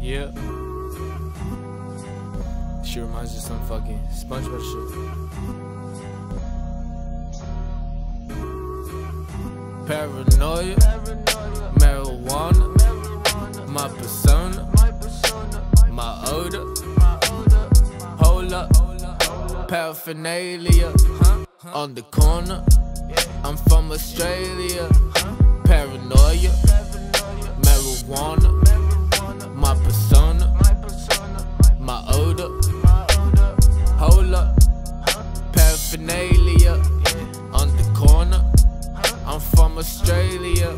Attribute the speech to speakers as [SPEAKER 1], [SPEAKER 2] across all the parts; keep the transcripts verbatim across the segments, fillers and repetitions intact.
[SPEAKER 1] Yeah. She reminds me of some fucking SpongeBob shit. Paranoia, marijuana, my persona, my odor, hold up, paraphernalia, on the corner, I'm from Australia. Paranoia, marijuana, my persona, my odor, hold up, paraphernalia, on the corner, I'm from Australia.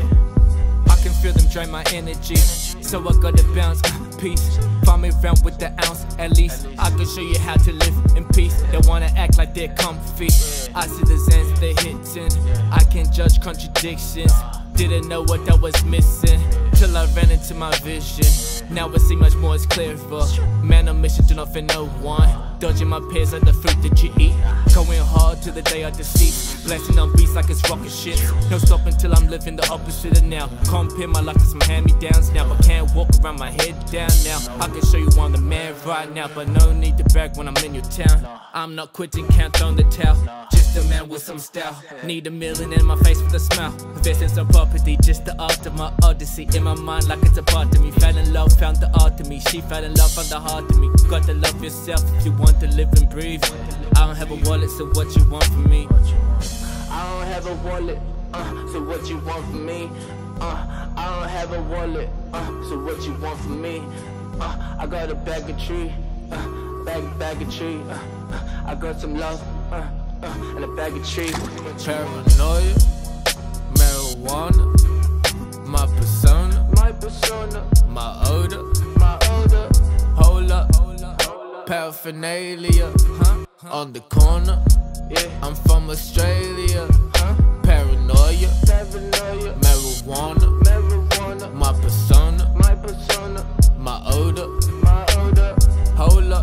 [SPEAKER 1] I can feel them drain my energy, so I gotta bounce, peace. Find me around with the ounce, at least I can show you how to live in peace. They wanna act like they're comfy, I see the zans they're hitting. I can't judge contradictions, didn't know what I was missing till I ran into my vision. Now I see much more is clearer. Man on mission, do not fear no one. Dodging my peers like the fruit that you eat. Going hard till the day I deceased. Blessing on beats like it's rocket shit. No stopping till I'm living the opposite of now. Compare my life to some hand-me-downs now, but can't walk around my head down now. I can show you I'm the man right now, but no need to brag when I'm in your town. I'm not quitting, can't throw the towel. Just a man with some style. Need a million in my face with a smile. Investments on property, just the art of my odyssey. In my mind like it's a part of me. Fell in love, found the art of me. She fell in love, found the heart of me. Got to love yourself if you want to live and breathe. I don't have a wallet, so what you want from me?
[SPEAKER 2] I don't have a wallet, uh, so what you want from me? Uh, I don't have a wallet, uh, so what you want from me? Uh, I got a bag of tree, uh, bag, bag of tree. Uh, uh, I got some love, uh, uh, and a bag of tree.
[SPEAKER 1] Paranoia, marijuana, my persona,
[SPEAKER 2] my persona,
[SPEAKER 1] my odor,
[SPEAKER 2] my odor,
[SPEAKER 1] hold up, paraphernalia, huh? On the corner,
[SPEAKER 2] yeah.
[SPEAKER 1] I'm from Australia.
[SPEAKER 2] Huh?
[SPEAKER 1] Paranoia,
[SPEAKER 2] Paranoia,
[SPEAKER 1] marijuana,
[SPEAKER 2] marijuana,
[SPEAKER 1] my persona,
[SPEAKER 2] my persona,
[SPEAKER 1] my odor,
[SPEAKER 2] my odor,
[SPEAKER 1] hold up,